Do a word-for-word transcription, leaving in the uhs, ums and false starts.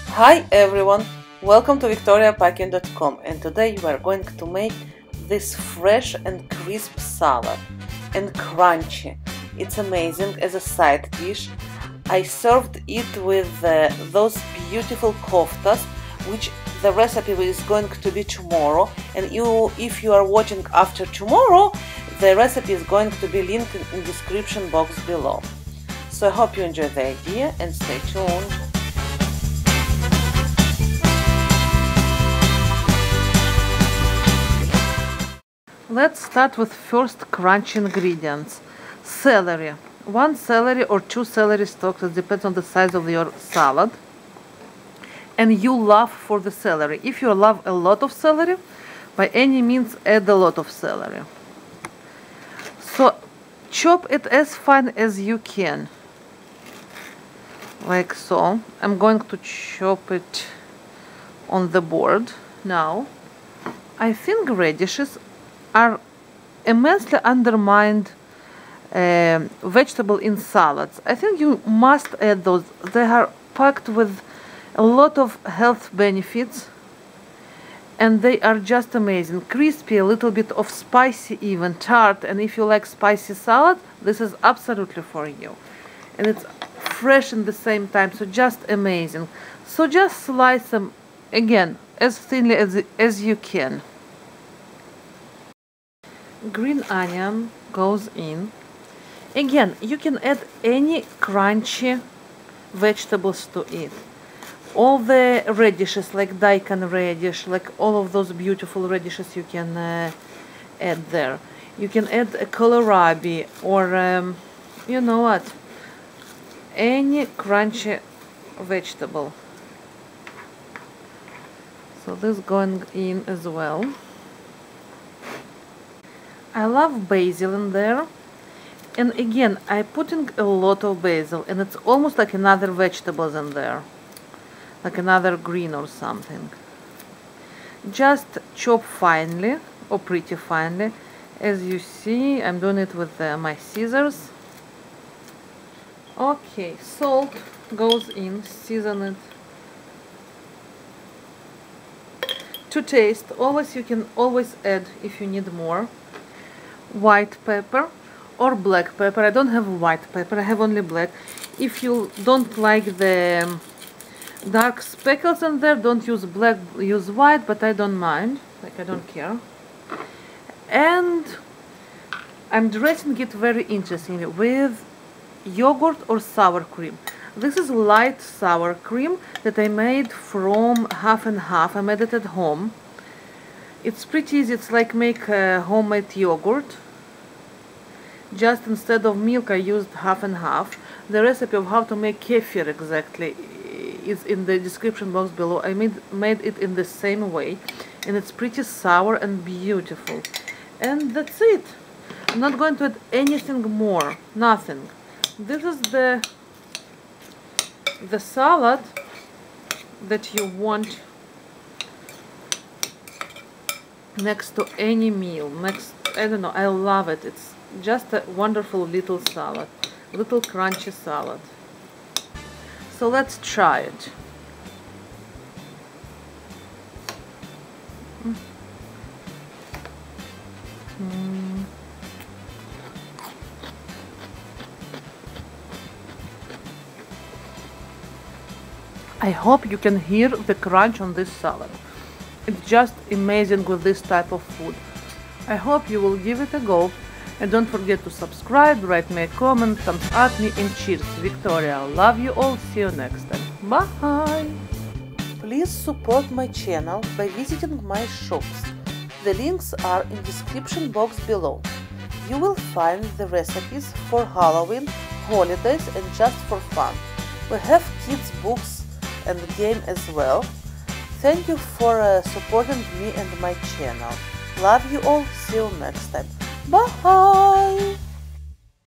Hi everyone, welcome to victoria packing dot com, and today we are going to make this fresh and crisp salad and crunchy. It's amazing as a side dish. I served it with uh, those beautiful koftas, which the recipe is going to be tomorrow, and you, if you are watching after tomorrow, the recipe is going to be linked in the description box below. So I hope you enjoy the idea and stay tuned. Let's start with first crunchy ingredients. Celery. One celery or two celery stalks, it depends on the size of your salad and you love for the celery. If you love a lot of celery, by any means add a lot of celery. So chop it as fine as you can, like so. I'm going to chop it on the board now. I think radishes are immensely undermined uh, vegetable in salads. I think you must add those. They are packed with a lot of health benefits and they are just amazing. Crispy, a little bit of spicy, even tart, and if you like spicy salad, this is absolutely for you. And it's fresh in the same time, so just amazing. So just slice them again as thinly as, as you can. Green onion goes in. Again, you can add any crunchy vegetables to it. All the radishes, like daikon radish, like all of those beautiful radishes, you can uh, add there. You can add a kohlrabi or um, you know what, any crunchy vegetable. So this going in as well. I love basil in there, and again I putting a lot of basil, and it's almost like another vegetables in there, like another green or something. Just chop finely or pretty finely. As you see, I'm doing it with uh, my scissors. Okay, salt goes in, season it to taste. Always, you can always add if you need more. White pepper or black pepper. I don't have white pepper, I have only black. If you don't like the dark speckles in there, don't use black, use white, but I don't mind, like I don't care. And I'm dressing it very interestingly with yogurt or sour cream. This is light sour cream that I made from half and half. I made it at home. It's pretty easy. It's like make a homemade yogurt. Just instead of milk I used half and half. The recipe of how to make kefir exactly is in the description box below. I made, made it in the same way, and it's pretty sour and beautiful. And that's it. I'm not going to add anything more, nothing. This is the the salad that you want next to any meal. Next, I don't know, I love it. It's just a wonderful little salad, little crunchy salad. So let's try it. Mm. Mm. I hope you can hear the crunch on this salad. It's just amazing with this type of food. I hope you will give it a go, and don't forget to subscribe, write me a comment, thumbs up me, and cheers. Victoria, love you all, see you next time. Bye! Please support my channel by visiting my shops. The links are in the description box below. You will find the recipes for Halloween, holidays, and just for fun. We have kids books and game as well. Thank you for uh, supporting me and my channel. Love you all, see you next time. Bye!